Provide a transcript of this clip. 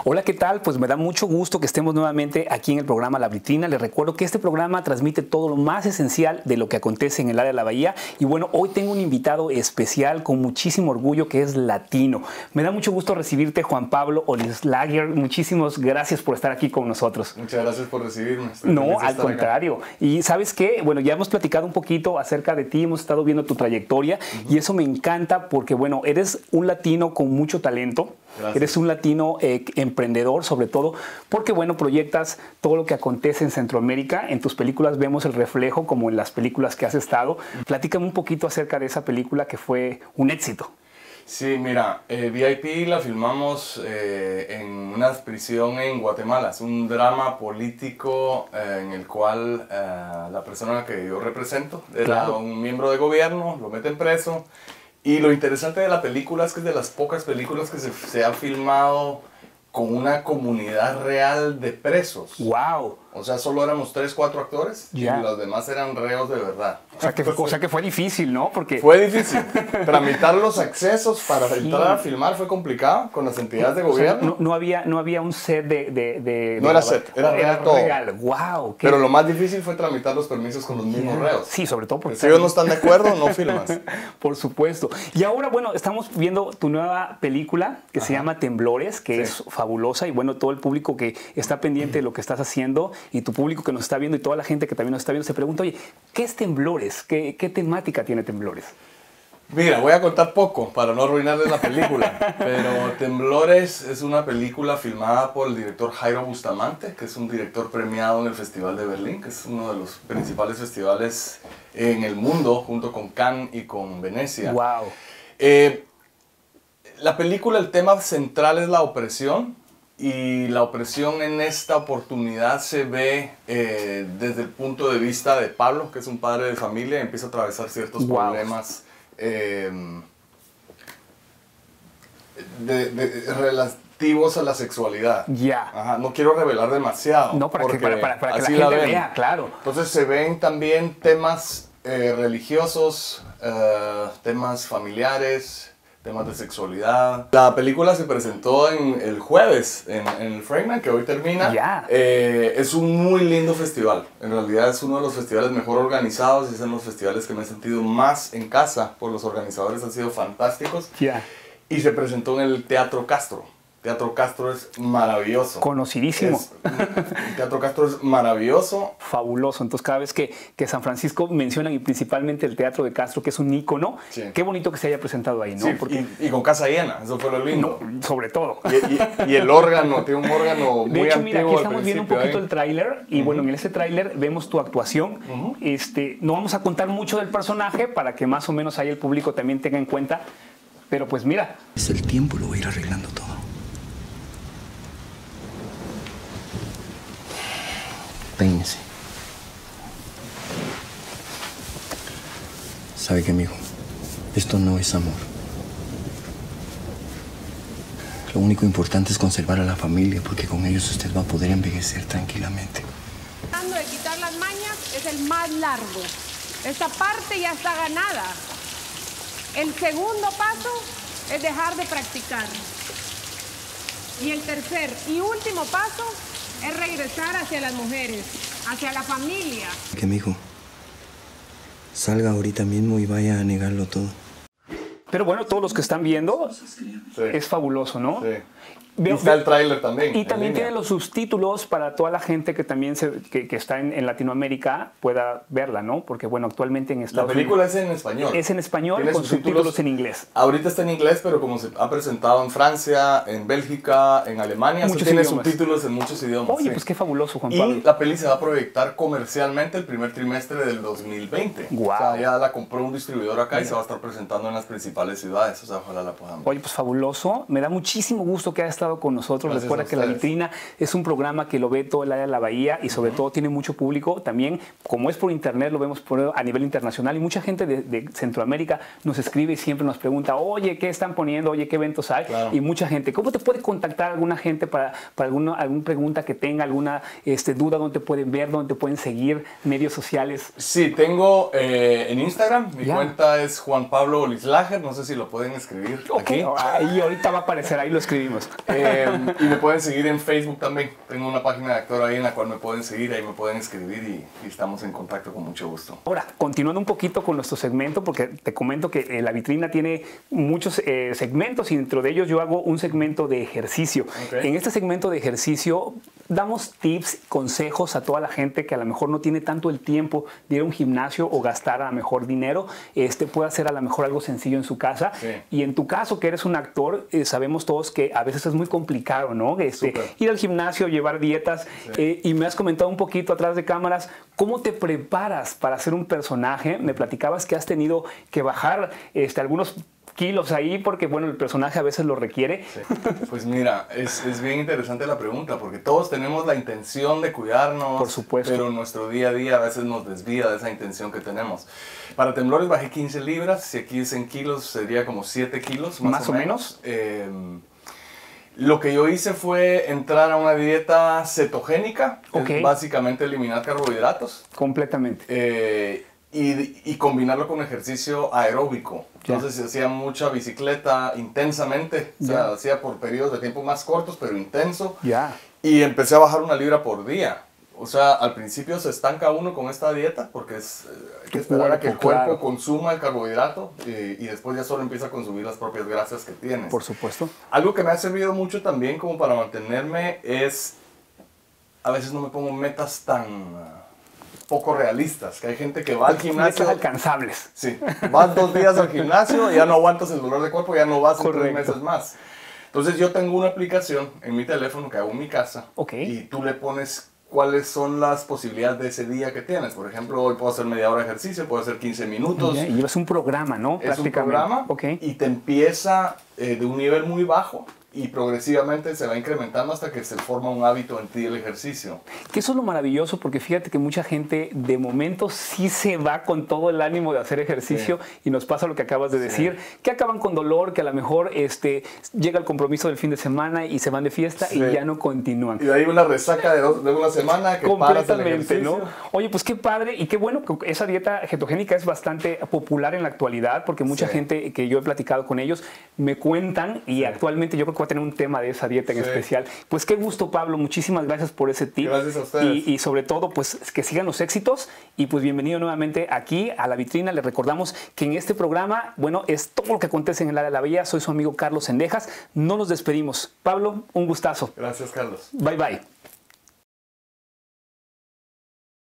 Hola, ¿qué tal? Pues me da mucho gusto que estemos nuevamente aquí en el programa La Vitrina. Les recuerdo que este programa transmite todo lo más esencial de lo que acontece en el área de la Bahía. Y bueno, hoy tengo un invitado especial con muchísimo orgullo que es latino. Me da mucho gusto recibirte, Juan Pablo Olislager. Muchísimas gracias por estar aquí con nosotros. Muchas gracias por recibirme. No, al contrario. Y ¿sabes qué? Bueno, ya hemos platicado un poquito acerca de ti, hemos estado viendo tu trayectoria y eso me encanta porque, bueno, eres un latino con mucho talento. Gracias. Eres un latino emprendedor, sobre todo, porque, bueno, proyectas todo lo que acontece en Centroamérica. En tus películas vemos el reflejo, como en las películas que has estado. Platícame un poquito acerca de esa película que fue un éxito. Sí, mira, VIP la filmamos en una prisión en Guatemala. Es un drama político en el cual la persona que yo represento era un miembro de gobierno, lo meten preso. Y lo interesante de la película es que es de las pocas películas que se ha filmado con una comunidad real de presos. ¡Wow! O sea, solo éramos 3, 4 actores y los demás eran reos de verdad. O sea que fue difícil, ¿no? Porque fue difícil. Tramitar los accesos para entrar a filmar fue complicado con las entidades de gobierno. O sea, no había un set No era set, era todo. Real. ¡Wow! Pero lo más difícil fue tramitar los permisos con los mismos reos. Sí, sobre todo porque... Si ellos no están de acuerdo, no filmas. Por supuesto. Y ahora, bueno, estamos viendo tu nueva película que se llama Temblores, que es fabulosa. Y bueno, todo el público que está pendiente de lo que estás haciendo y tu público que nos está viendo y toda la gente que también nos está viendo se pregunta, oye, ¿qué es Temblores? ¿Qué temática tiene Temblores? Mira, voy a contar poco para no arruinarles la película, pero Temblores es una película filmada por el director Jairo Bustamante, que es un director premiado en el Festival de Berlín, que es uno de los principales festivales en el mundo, junto con Cannes y con Venecia. ¡Wow! La película, el tema central es la opresión, y la opresión en esta oportunidad se ve desde el punto de vista de Pablo, que es un padre de familia y empieza a atravesar ciertos problemas relativos a la sexualidad. No quiero revelar demasiado. No, para que la gente vea, claro. Entonces se ven también temas religiosos, temas familiares, temas de sexualidad. La película se presentó el jueves en el Fragment, que hoy termina. Es un muy lindo festival. En realidad es uno de los festivales mejor organizados y es uno de los festivales que me he sentido más en casa, por los organizadores han sido fantásticos. Y se presentó en el Teatro Castro. Teatro Castro es maravilloso. Conocidísimo. El Teatro Castro es maravilloso. Fabuloso. Entonces, cada vez que San Francisco mencionan, y principalmente el Teatro de Castro, que es un ícono, qué bonito que se haya presentado ahí, ¿no? Sí, y con casa llena, eso fue lo lindo. No, sobre todo. Y el órgano, tiene un órgano muy antiguo. Mira, aquí estamos viendo un poquito el tráiler, y bueno, en ese tráiler vemos tu actuación. No vamos a contar mucho del personaje para que más o menos ahí el público también tenga en cuenta, pero pues mira. Es el tiempo, lo voy a ir arreglando todo. Peínese. ¿Sabe qué, mijo? Esto no es amor. Lo único importante es conservar a la familia, porque con ellos usted va a poder envejecer tranquilamente. Tratando de quitar las mañas es el más largo. Esta parte ya está ganada. El segundo paso es dejar de practicar. Y el tercer y último paso es regresar hacia las mujeres, hacia la familia. Que, mijo, salga ahorita mismo y vaya a negarlo todo. Pero bueno, todos los que están viendo, es fabuloso, ¿no? Sí. Y está el tráiler también. Y también tiene los subtítulos para toda la gente que también que está en Latinoamérica pueda verla, ¿no? Porque bueno, actualmente en Estados Unidos... La película es en español. Es en español con subtítulos en inglés. Ahorita está en inglés, pero como se ha presentado en Francia, en Bélgica, en Alemania, tiene subtítulos en muchos idiomas. Oye, pues qué fabuloso, Juan Pablo. Y la peli se va a proyectar comercialmente el primer trimestre del 2020. Wow. O sea, ya la compró un distribuidor acá y se va a estar presentando en las principales ciudades. O sea, ojalá la podamos. Oye, pues fabuloso. Me da muchísimo gusto que haya estado con nosotros. Gracias. Recuerda que La Vitrina es un programa que lo ve todo el área de la Bahía y sobre todo tiene mucho público. También, como es por internet, lo vemos a nivel internacional y mucha gente de Centroamérica nos escribe y siempre nos pregunta, oye, ¿qué están poniendo? Oye, ¿qué eventos hay? Y mucha gente. ¿Cómo te puede contactar alguna gente para alguna pregunta que tenga, alguna duda, dónde te pueden ver, dónde te pueden seguir, medios sociales? Sí, tengo en Instagram, mi cuenta es Juan Pablo Olislager, no no sé si lo pueden escribir aquí. Ahí ahorita va a aparecer, ahí lo escribimos. Y me pueden seguir en Facebook también. Tengo una página de actor ahí en la cual me pueden seguir, ahí me pueden escribir y estamos en contacto con mucho gusto. Ahora, continuando un poquito con nuestro segmento, porque te comento que La Vitrina tiene muchos segmentos y dentro de ellos yo hago un segmento de ejercicio. Okay. En este segmento de ejercicio damos tips, consejos a toda la gente que a lo mejor no tiene tanto el tiempo de ir a un gimnasio o gastar a lo mejor dinero, puede hacer a lo mejor algo sencillo en su casa. Sí. Y en tu caso, que eres un actor, sabemos todos que a veces es muy complicado, ¿no? Ir al gimnasio, llevar dietas. Sí. Y me has comentado un poquito atrás de cámaras, ¿cómo te preparas para ser un personaje? Me platicabas que has tenido que bajar algunos kilos ahí porque, bueno, el personaje a veces lo requiere. Sí. Pues mira, es bien interesante la pregunta porque todos tenemos la intención de cuidarnos. Por supuesto. Pero nuestro día a día a veces nos desvía de esa intención que tenemos. Para Temblores bajé 15 libras, si aquí es en kilos sería como 7 kilos más o menos. Lo que yo hice fue entrar a una dieta cetogénica, okay. Básicamente eliminar carbohidratos. Completamente. Y combinarlo con ejercicio aeróbico. Ya. Entonces hacía mucha bicicleta intensamente, o sea, hacía por periodos de tiempo más cortos, pero intenso. Ya. Y empecé a bajar 1 libra por día. O sea, al principio se estanca uno con esta dieta porque hay que esperar a que el cuerpo consuma el carbohidrato y después ya solo empieza a consumir las propias grasas que tienes. Por supuesto. Algo que me ha servido mucho también como para mantenerme es, a veces no me pongo metas tan poco realistas, que hay gente que va al gimnasio. Metas alcanzables. Sí, vas 2 días al gimnasio, ya no aguantas el dolor de cuerpo, ya no vas en 3 meses más. Entonces yo tengo una aplicación en mi teléfono que hago en mi casa, okay. Y tú le pones cuáles son las posibilidades de ese día que tienes. Por ejemplo, hoy puedo hacer media hora de ejercicio, puedo hacer 15 minutos. Y llevas un programa, ¿no? Es un programa, okay. Y te empieza de un nivel muy bajo y progresivamente se va incrementando hasta que se forma un hábito en ti el ejercicio. Que eso es lo maravilloso, porque fíjate que mucha gente de momento sí se va con todo el ánimo de hacer ejercicio, sí. Y nos pasa lo que acabas de decir, sí. Que acaban con dolor, que a lo mejor llega el compromiso del fin de semana y se van de fiesta, sí. Y ya no continúan. Y de ahí una resaca de una semana que paras el ejercicio. ¿No? Oye, pues qué padre y qué bueno que esa dieta cetogénica es bastante popular en la actualidad, porque mucha sí. Gente que yo he platicado con ellos me cuentan y sí. Actualmente yo creo que a tener un tema de esa dieta en sí. Especial. Pues qué gusto, Pablo, muchísimas gracias por ese tip. Gracias a ustedes. Y sobre todo, pues que sigan los éxitos y pues bienvenido nuevamente aquí a La Vitrina. Les recordamos que en este programa, bueno, es todo lo que acontece en el área de la belleza. Soy su amigo Carlos Sendejas. No nos despedimos. Pablo, un gustazo. Gracias, Carlos. Bye, bye.